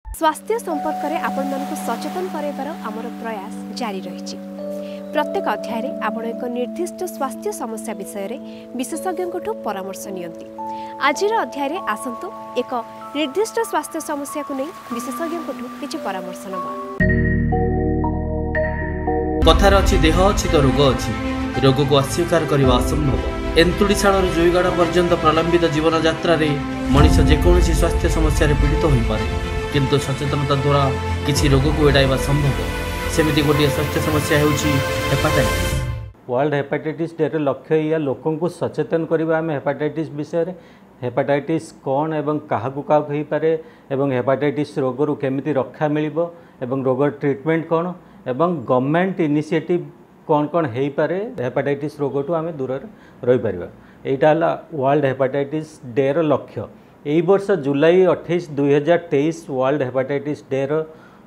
स्वास्थ्य संपर्क में आपण मानक सचेतन कराइबार आमर प्रयास जारी रही। प्रत्येक अध्याय रे आपण एक निर्दिष्ट स्वास्थ्य समस्या विषय में विशेषज्ञ परामर्श नियंती। आज अध्याय रे आसंतु एक निर्दिष्ट स्वास्थ्य समस्या को नहीं विशेषज्ञ किछि परामर्श नबा। कथार अच्छी देह अच्छी तो रोग अच्छी, रोग को अस्वीकार करने असंभव। एंतुड़ीशाल जुईगाड़ पर्यंत प्रलंबित जीवन यात्रा रे मनीष जेकोसी स्वास्थ्य समस्या पीड़ित हो पारे, किंतु सचेतनता द्वारा किसी रोग को एड़ाइबा संभव। सेमिति गोटे स्वास्थ्य समस्या होउछि हेपाटाइटिस। वर्ल्ड हेपाटाइटिस डे रो लक्ष्य या लोकों को सचेतन करबा आम हेपाटाइटिस विषय रे। हेपाटाइटिस कौन एवं काहाकू काहाकू हो पारे एवं हेपाटाइटिस रोगरू केमिति रक्षा मिलिबो एवं रोगर ट्रीटमेंट कौन एवं गवर्नमेंट इनिशिएटिव कौन कौन हो पारे हेपाटाइटिस रोगटू आम दूर रही पारिबा। एटा हला वर्ल्ड हेपाटाइटिस डे रो लक्ष्य। यही वर्ष जुलाई 28 2023 वर्ल्ड हेपाटाइटिस डे रो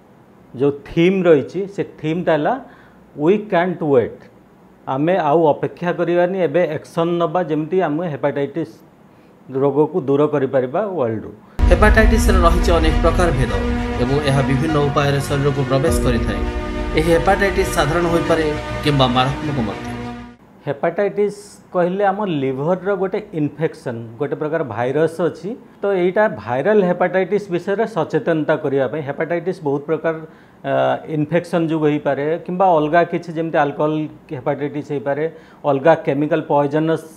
जो थीम रही से थीम टाला वी कैंट वेट। आमे आउ अपेक्षा करिवानी एबे एक्शन नबा जेमती आम हेपाटाइटिस रोग को दूर करि परिबा वर्ल्ड रू। हेपाटाइटिस रही अनेक प्रकार भेद एवं यह विभिन्न उपाय शरीर को प्रवेश करिथाय। एही हेपाटाइटिस साधारण होई पारे किंबा मारात्मक मध्य। हेपाटाइटिस कहले आम लिभर रो गोटे इन्फेक्शन गोटे प्रकार भाइरस अच्छी। तो यहीटा भाइरल हेपाटाइटिस विषय रे सचेतनता करने। हेपाटाइटिस बहुत प्रकार इन्फेक्शन जो हो पारे किंबा अलगा किसी जमती अल्कोहल हेपाटाइटिस हो पारे, अलगा केमिकल पॉइजनस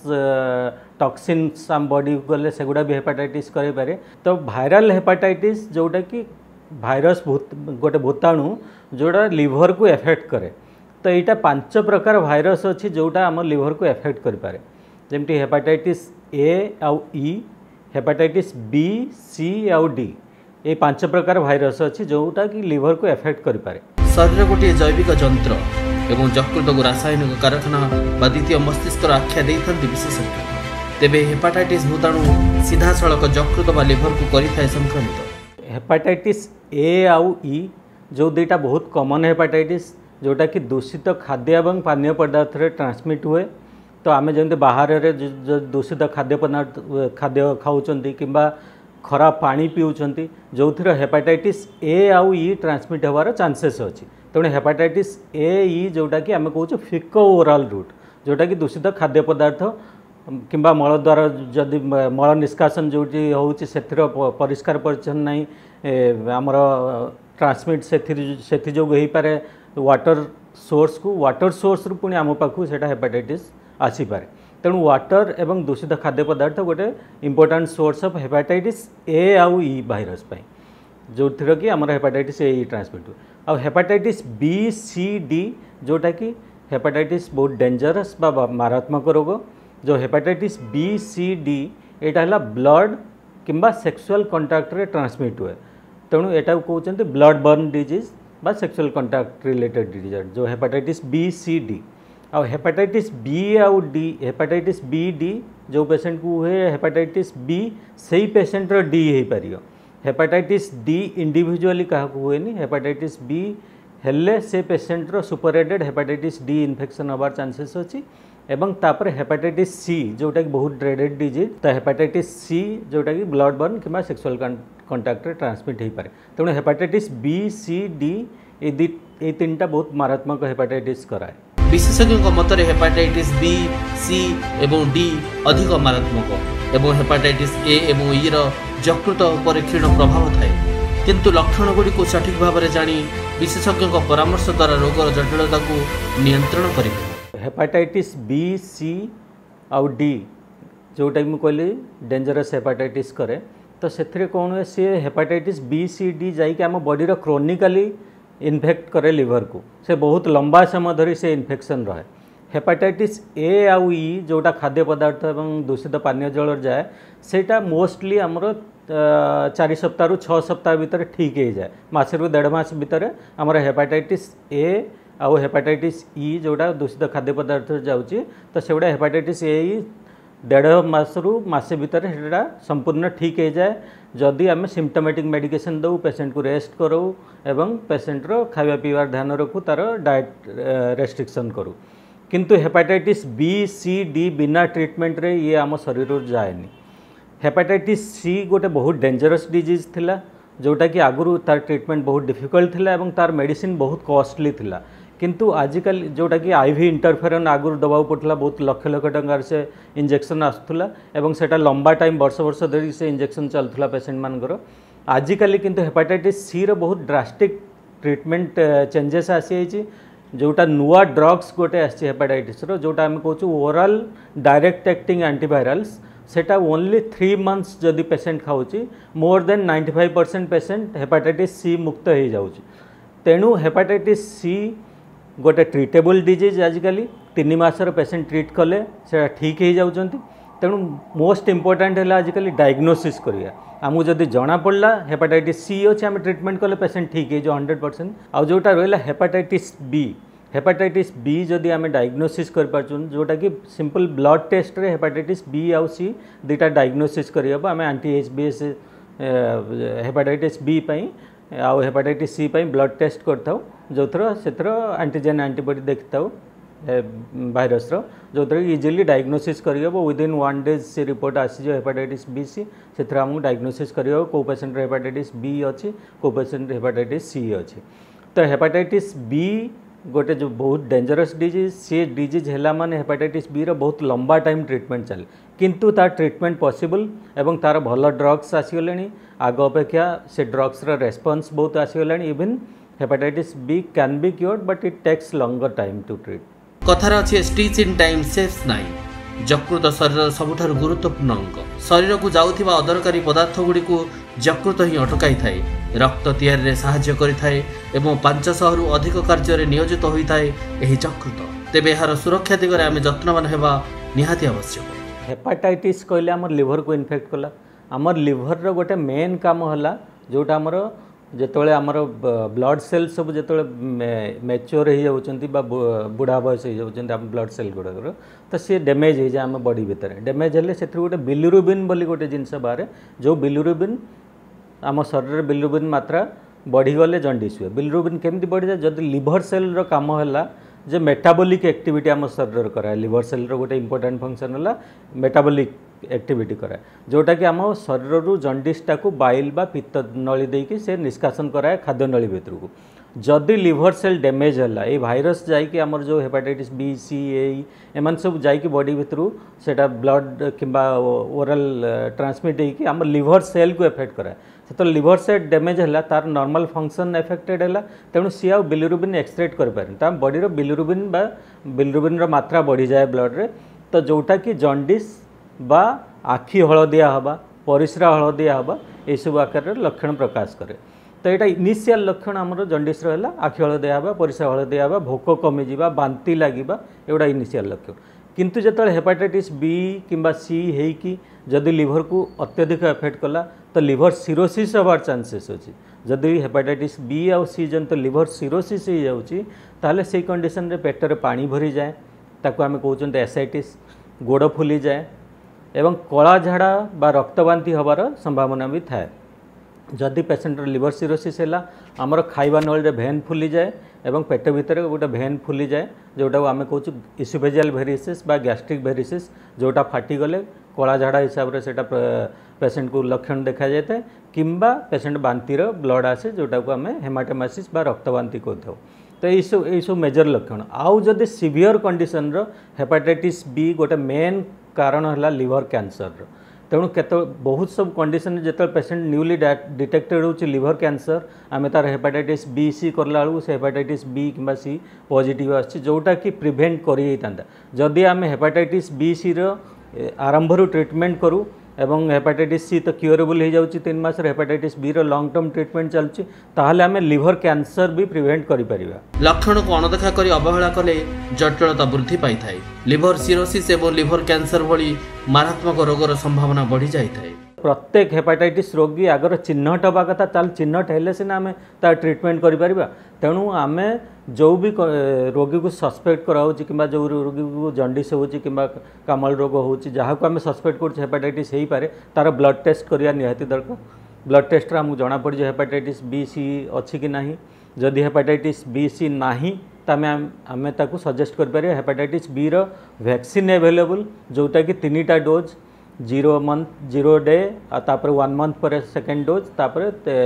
टॉक्सिन्स आम बॉडी गले सेगुड़ा भी हेपाटाइटिस करे पारे। तो भाइरल हेपाटाइटिस जोटा कि भाइरस गोटे भूताणु जोड़ा लिभर को एफेक्ट करे। तो यहाँ 5 प्रकार भाइरस अच्छी जोटा आम लिभर को एफेक्ट कर पारे, जमती हेपाटाइटिस ए आउ ई, हेपाटाइटिस बी सी आउ डी। ये 5 प्रकार भाइरस अच्छी जोटा कि लिभर को एफेक्ट कर पारे। शरीर गोटे जैविक जंत्र एवं यकृत को रासायनिक कारखाना बा द्वितीय मस्तिष्क आख्या देइथांती विशेषज्ञ। तेबे हेपाटाइटिस भूताणु सीधा सड़क यकृत बा लिभर को करिथाय संक्रमित। हेपाटाइटिस ए आउ ई जो दुईटा बहुत कॉमन हेपाटाइटिस जोटा कि दूषित खाद्य एवं पानीय पदार्थ रे ट्रांसमिट हुए। तो आम जमी बाहर रे जो दूषित खाद्य खाऊँच किंबा खराब पानी पीउछंती जो थी हेपाटाइटिस ए आउ ई ट्रांसमिट होवार चांसेस अच्छी। तेणु हेपाटाइटिस ए ई जोटा कि आम कहूँ फिको ओराल रूट जोटा कि दूषित खाद्य पदार्थ किंबा मल द्वारा जदि मल निष्कासन जो होची परिष्कार परिच्छन्न नहीं आमर ट्रांसमिट से जो हो पारे वाटर सोर्स रु पुणी आम पाखु सेटा हेपाटाइटिस आसीपारे। तेणु वाटर एवं दूषित खाद्य पदार्थ गोटे important source of hepatitis A आउ ई भाइरस पाई जो थी कि आमर हेपाटाइटिस ए ई ट्रांसमिट हुए। आ हेपाटाइटिस बी सी डी जोटा कि हेपाटाइटिस बहुत डेंजरस बा मारात्मक रोग। जो हेपाटाइटिस बी सी डी एटा हला ब्लड किंबा सेक्सुअल कंटाक्ट रे ट्रांसमिट हुए। तेणु एटा कहते ब्लड बर्न डिजीज बा सेक्सुअल कंटाक्ट रिलेटेड डिजीज जो हेपाटाइटिस बी सी डी। आ हेपाटाइटिस बी आउ डी, हेपाटाइटिस बी डी जो पेशेंट को हुए हेपाटाइटिस बी से पेशेंट रो डी हो पार। हेपाटाइटिस डी इंडिविजुअली क्या हुए हेपाटाइटिस बी हेले से पेशेंट रो सुपरेटेड हेपाटाइटिस डी इन्फेक्शन हबार चांसेस अच्छी। एवं तापर हेपाटाइटिस सी जोटा कि बहुत ड्रेडेड डिजीज। तो हेपाटाइटिस सी जोटा कि ब्लड बर्न किंबा सेक्सुअल कंटाक्ट रे ट्रांसमिट हो पारे। तेणु हेपाटाइटिस बी सी डी ये 3टा बहुत मारात्मक हेपाटाइटिस कराए। विशेषज्ञ मतरे हेपाटाइटिस बी सी एवं डी अधिक मारात्मक एवं हेपाटाइटिस ए एवं ई रो यकृत उपर क्षीण प्रभाव थाए। किंतु लक्षण गुड़ी को सठिक भाव में जानी विशेषज्ञ परामर्श द्वारा रोगर जटिलता को नियंत्रण करें। हेपाटाइटिस बी सी आउ डी जोटा कि कहली डेंजरस हेपाटाइटिस करे। तो से कौन हुए सी हेपाटाइटिस बी सी डी जाकि आम बॉडी रो क्रोनिकली इन्फेक्ट करे लिवर को, से बहुत लंबा समय धरी से इन्फेक्शन रहे। हेपाटाइटिस ए आउ ई जोटा खाद्य पदार्थ एवं दूषित पानीय जल जाए सेटा मोस्टली आमर 4 सप्ताह रु 6 सप्ताह भितर ठीक हो जाए। मासे रु 1.5 मास भितर आमर हेपाटाइटिस ए आउ हेपाटाइटिस ई जोड़ा दूषित खाद्य पदार्थ जाऊँगी। तो से गुड़ा हेपाटाइटिस ए ई 1.5 मास रु मासे भितर सेटा संपूर्ण ठीक हो जाए जदि आम सिम्पटोमेटिक मेडिकेशन दो, पेशेंट को रेस्ट करो एवं पेशेंट रो खावा पीवार ध्यान रखू, तार डाएट रेस्ट्रिक्शन करूँ। किंतु हेपाटाइटिस बी सी डी बिना ट्रीटमेंट रे ये आम शरीर जाएनी। हेपाटाइटिस सी गोटे बहुत डेंजरस डिजीज थिला जोटा कि आगुरी तार ट्रीटमेंट बहुत डिफिकल्ट थिला एवं तार मेडिसिन बहुत कॉस्टली थिला किंतु आजिकल जोटा कि आईवी इंटरफेरन आगुरी दबा पड़ता बहुत लक्ष लक्ष टंकार से इंजेक्शन आसूला एवं सेटा लंबा टाइम वर्ष वर्ष धरी से इंजेक्शन चलुला पेसेंट मानकर आजिकल किंतु हेपाटाइटिस सी रो बहुत ड्रास्टिक ट्रीटमेंट चेंजेस आसी जोटा नुआ ड्रग्स गोटे आसी हेपाटाइटिस रो जोटा आम कहूँ ओराल डायरेक्ट एक्टिंग एंटीवायरल्स सेटा ओनली 3 मंथ्स जदि पेसेंट खाऊँ more than 95% patient hepatitis C मुक्त हो जाऊँगी तेणु हेपाटाइटिस सी गोटे ट्रिटेबल डिजीज आजिकल 3 मासर पेसेंट ट्रीट कले से ठीक हो जाऊँगी तेणु मोस्ट इम्पोर्टाट है आजिकल डायग्नोसिस करिया आमको जदि जना पड़ला हेपाटाइटिस सी अच्छे आम ट्रीटमेंट कले पेसेंट ठीक हो 100% आउ जोटा रहा हेपाटाइटिस बी जदि आम डायग्नोसिस कर जोटा कि सिंपल ब्लड टेस्ट रे हेपाटाइटिस बी आउ सी दुटा डायग्नोसिस करहब आम एंटी एचबीएस हेपाटाइटिस बी पई आउ हेपाटाइटिस सी पई ब्लड टेस्ट करथाउ जो से एंटीजेन एंटीबॉडी देखता भाइरस जो इजिली डायग्नोसिस करहब विदिन 1 डेज से रिपोर्ट आसीज हेपाटाइटिस बी सी से आमको डायग्नोसिस करहब कौ पेसेंट हेपाटाइटिस बी अच्छी कौ पेसेंट हेपाटाइटिस सी अच्छी तो हेपाटाइटिस बी गोटे जो बहुत डेंजरस डिजीज सी डिजीज है माने हेपाटाइटिस बी रो बहुत लंबा टाइम ट्रीटमेंट चले किंतु तार ट्रीटमेंट पॉसिबल एवं तार भल ड्रग्स आसीगले आग अपेक्षा से ड्रग्स रेस्पॉन्स बहुत आसीगले even hepatitis B can be cured but it takes longer time to treat कथार अच्छी stitch in time saves nine यकृत शरीर सबुठार गुरुत्वपूर्ण अंग शरीर को जाउथिबा अदरकारी पदार्थ गुड़ी को यकृत ही अटकाई थाए रक्त तैयारी साहाय्य करिथाए एवं 500 रु अधिक कार्य नियोजित होता है यही यकृत तेबे यार सुरक्षा दिगरे आम जत्नवान हेबा निहाती आवश्यक हेपाटाइटिस कहले आमर लिवर को इन्फेक्ट कला आमर लिवर रो गोटे मेन काम हला जोटा आमर जेतोले आमर ब्लड सेल सब जेतोले मैच्योर हो जाउछंती बा बुढ़ा बयस हो जाउछंती आम ब्लड सेल गुड़ाकर तो सी डैमेज हो जाए आम बॉडी भितर डैमेज हेले से गोटे बिलिरुबिन बोली गोटे जिनस बाहर जो बिलिरुबिन आम शरीर बिलिरुबिन मात्रा बढ़ीगले जंडिस हुए बिलिरुबिन केमती बढ़ी जाए जदि लिवर सेल रो काम है जे मेटाबॉलिक एक्टिविटी आम शरीर कराए लिवर सेल रो गोटे इंपोर्टेंट फंक्शन है मेटाबॉलिक एक्टिविटी कराए जोटा कि आम शरीर जंडिसटा को बाइल बा पित्त नली देकी से निष्कासन कराए खाद्य नली भितर को जदि लिवर सेल डैमेज है ये भाइरस जाइए आमर जो हेपाटाइटिस बी सी एम सब जाइए बॉडी भितर सेटा ब्लड किंबा ओरल ट्रांसमिट होगी आम लिवर सेल को एफेक्ट कराए से तो लिवर सेल डैमेज है तार नॉर्मल फंक्शन एफेक्टेड है तेणु सी आ बिलिरुबिन एक्सट्रैक्ट कर बॉडी बिलिरुबिन बा बिलिरुबिन मात्रा बढ़ी जाए ब्लड रे तो जोटा कि जंडिस बा आखि हलदिया हवा परिस्रा हलदिया हवा ये सब आकार लक्षण प्रकाश करे तो यहाँ इनिशियल लक्षण आमर जंडिस रहा आखि हलदिया हवा परिस्रा हलदिया हवा भोक कमिजा बांति लगे एगुड़ा इनिशियल लक्षण किंतु जो हेपाटाइटिस बी किंबा सी होगी जदि लिवर को अत्यधिक एफेक्ट कला तो लिवर सिरोसिस हबार चांसेस अच्छी जदि हेपाटाइटिस बी आउ सी जन तो लिवर सिरोसिस हो जाए से कंडीशन रे पेटर पानी भरी जाए ताको आम कहते एसाइटिस गोड़ फुली जाए एवं कला झाड़ा बा रक्तबांति हबार संभावना भी थाए जदि पेसेंट लिवर सिरोसिस है आमर खाइबा नल भेन फुली जाए एवं पेट भितर गोटे भेन फुली जाए जोटा आम कहूँ इसोफेजियल भेरिसिस बा गैस्ट्रिक भेरिसिस जोटा फाटीगले कला झाड़ा हिसाब से पेसेंट को लक्षण देखा जाए था किंबा पेसेंट बांतिर ब्लड आसे जोटा को आम हेमाटेमासिस बा रक्तबांति कहते तो यही सब मेजर लक्षण आउ जदि सीवियर कंडीशन रो हेपाटाइटिस बी गोटे मेन कारण है लिवर कैंसर तेणु केत बहुत सब कंडीशन जो पेसेंट न्यूली डिटेक्टेड हो लिवर कैंसर आम तार हेपाटाइटिस बी सी करला से हेपाटाइटिस बी किंबा सी पॉजिटिव आछि जोटा कि प्रिवेंट करियैतांता जदि आम हेपाटाइटिस बी सी रो आरंभरू ट्रीटमेंट करूँ एवं हेपाटाइटिस सी तो क्योरेबल हो जाउछि 3 मास हेपाटाइटिस बी रो लॉन्ग टर्म ट्रीटमेंट चलछि ताहले आमे लिवर कैंसर भी प्रिवेंट करि परिबा लक्षण को अनदेखा करी अवहेला कले जटिलता वृद्धि पाई थाए लिवर सिरोसिस एवं लिवर कैंसर भली मारात्मक रोगर संभावना बढ़ी जाई थाए प्रत्येक हेपाटाइटिस रोगी आगर चिन्हट हवा कथा ताल चिन्हट हेले सिना आमे तार ट्रीटमेंट करि परिबा तेणु आमे जो भी रोगी को सस्पेक्ट कराऊँ कि जो रोगी को जंडिस हो कामल रोग हो जहाँ को आम सस्पेक्ट कर हेपाटाइटिस हो पारे तार ब्लड टेस्ट करिया निहाती दरकार ब्लड टेस्ट आमको जना पड़ी हेपाटाइटिस बी सी अच्छी कि नहीं जदि हेपाटाइटिस बी सी नहीं तो आम ताकू सजेस्ट कर हेपाटाइटिस बी रो वैक्सीन अवेलेबल जोटा कि 3टा डोज 0 मंथ 0 डे तापर 1 मंथ पर सेकेंड डोज तापर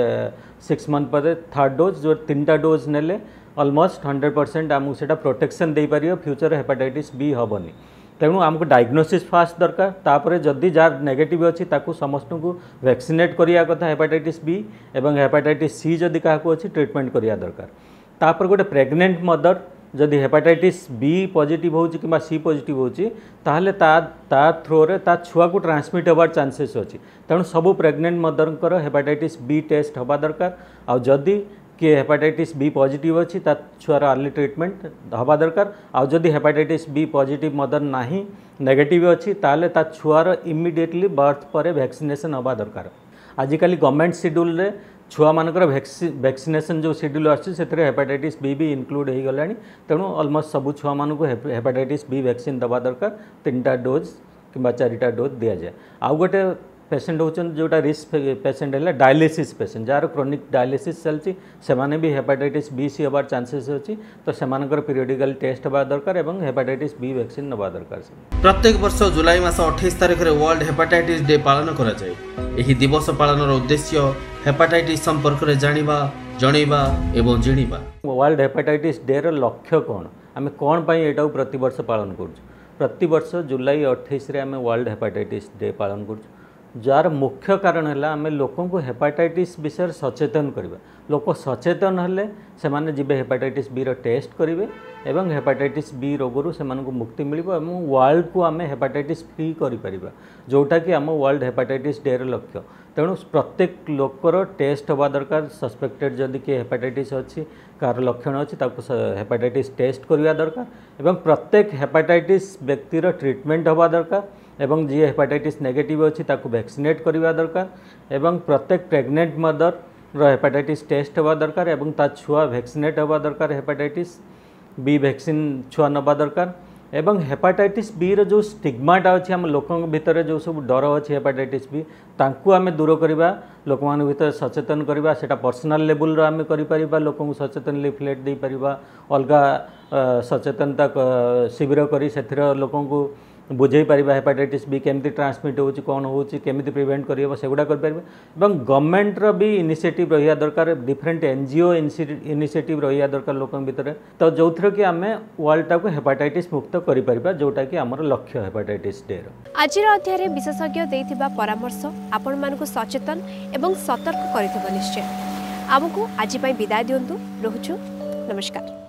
6 मंथ पर थर्ड डोज जो 3टा डोज नेले ऑलमोस्ट 100% आमको सेटा प्रोटेक्शन दे पारियो फ्यूचर हेपाटाइटिस बी हेनी। तेणु आमको डायग्नोसिस फास्ट दरकार तापर जदि जार नेगेटिव अच्छी ताकू समस्त को वैक्सीनेट करिया कथा हेपाटाइटिस बी एवं हेपाटाइटिस सी जदि क्या अच्छी ट्रीटमेंट करिया दरकार। तापर गोटे प्रेग्नेंट मदर जदि हेपाटाइटिस बी पॉजिटिव हो कि सी पॉजिटिव होची ताहले ता थ्रो रे ता छुआ को ट्रांसमिट होबार चांसेस अच्छी। तेणु सबू pregnant mother hepatitis B test हवा दरकार। आ जदि किए हेपाटाइटिस बी पॉजिटिव अच्छी ता छुआर अर्ली ट्रीटमेंट हवा दरकार। आ जदि हेपाटाइटिस बी पॉजिटिव मदर नाही नेगेटिव अच्छी ताहले ता छुआर इमिडिएटली बर्थ पर वैक्सीनेशन हवा दरकार। आजिकल गवर्नमेंट शेड्यूल रे छुआ मानकर वैक्सीनेशन जो शेड्यूल आछि सेथरे हेपाटाइटिस बी भी इनक्लूड हो गलानी। तेणु ऑलमोस्ट सबू छुआ मानक हेपाटाइटिस बी वैक्सीन दबा दरकार 3टा डोज कि 4टा डोज दि जाए। आउ गोटे पेसेंट होचन जोटा रिस्क पेसेंट है डायलिसिस पेसेंट जार क्रोनिक डायलिसिस चलती से माने भी हेपाटाइटिस बी सी हबार चांसेस अच्छी। तो सेमानकर पीरियडिकल टेस्ट हवा दरकार एवं हेपाटाइटिस बी वैक्सीन नवा दरकार। प्रत्येक वर्ष जुलाई मास 28 तारिख रे वर्ल्ड हेपाटाइटिस डे पालन करा जाए। एही दिवस पालनर उद्देश्य हेपाटाइटिस संपर्क रे जानिबा जणैबा एवं जिणिबा। वर्ल्ड हेपाटाइटिस डे रो लक्ष्य कौन आमे कौन पई एटा प्रति वर्ष पालन करछु। प्रति वर्ष जुलाई 28 रे आमे वर्ल्ड हेपाटाइटिस डे पालन करछु। जार मुख्य कारण है आम लोक हेपाटाइटिस विषय सचेतन करवा। लोक सचेतन हेले से माने जिबे हेपाटाइटिस बी रो टेस्ट करेंगे एवं हेपाटाइटिस बी रोगरू से मुक्ति मिल वर्ल्ड को आम हेपाटाइटिस फ्री करिपरिबा जोटा कि आम वर्ल्ड हेपाटाइटिस डे रो लक्ष्य। तेणु प्रत्येक लोकर टेस्ट हवा दरकार। सस्पेक्टेड जदि किए हेपाटाइटिस अच्छी कार लक्षण अच्छी हेपाटाइटिस टेस्ट करवा दरकार एवं प्रत्येक हेपाटाइटिस व्यक्तिर ट्रीटमेंट हवा दरकार एवं जी हेपाटाइटिस नेगेटिव अच्छी ताकू वैक्सीनेट करवा दरकार एवं प्रत्येक प्रेग्नेंट मदर हेपाटाइटिस टेस्ट हवा दरकार एवं ता छुआ वैक्सीनेट हवा दरकार। हेपाटाइटिस बी वैक्सीन छुआ नवा दरकार एवं हेपाटाइटिस बी रो जो स्टिग्माटा अच्छी आम लोकों भितर जो सब डर अच्छी हेपाटाइटिस बी तांकू आमे दूर करवा। लोक मान भितर सचेतन करवा सेटा पर्सनल लेवल रो आमे करि परिबा। लोकों सचेतन लिफलेट दे परिबा अलगा सचेतनता शिविर करी सेथिर लोकों को बुझे पारिबा हेपाटाइटिस बी केमती ट्रांसमिट होची कौन होची केमती प्रिवेंट करियबा सेगुडा कर पारिबा। एवं गवर्नमेंट रो भी इनिशिएटिव रहिया दरकार। डिफरेंट एनजीओ इनिशिएटिव रहिया दरकार लोकन भितर तो जोथरे कि आमे वर्ल्ड टाको हेपाटाइटिस मुक्त करि पारिबा जोटा कि हमर लक्ष्य हेपाटाइटिस डे रो। आजिर अध्याय रे विशेषज्ञ देथिबा परामर्श आपण मानकु सचेतन एवं सतर्क करिथिबो निश्चय। आमको आज पई विदाय दियंतु। रहूछु नमस्कार।